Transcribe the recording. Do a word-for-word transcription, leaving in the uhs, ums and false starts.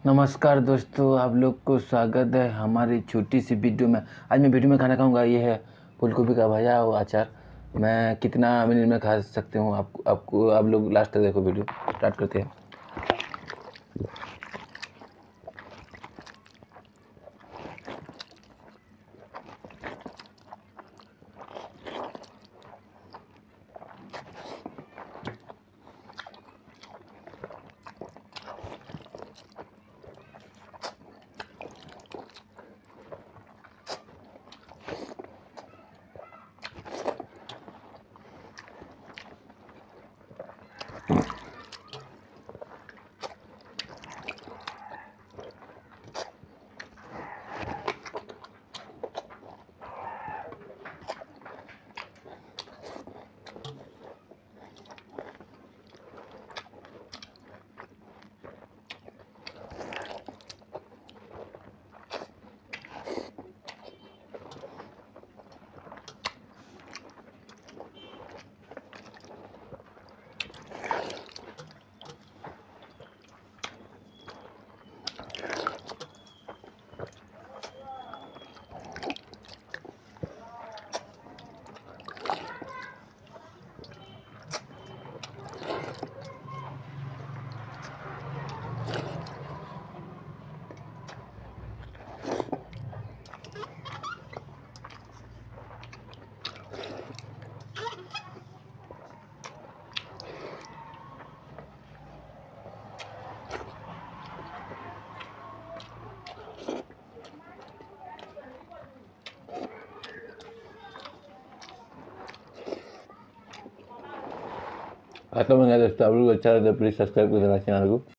नमस्कार दोस्तों, आप लोग को स्वागत है हमारी छोटी सी वीडियो में। आज मैं वीडियो में खाना खाऊंगा। ये है फूल गोभी का भजा और अचार। मैं कितना मिनट में खा सकते हूँ आपको आपको आप लोग लास्ट तक देखो। वीडियो स्टार्ट करते हैं। आता दोस्तों, आप लोग अच्छा लगे तो प्लीज़ सब्सक्राइब कर देना चैनल को।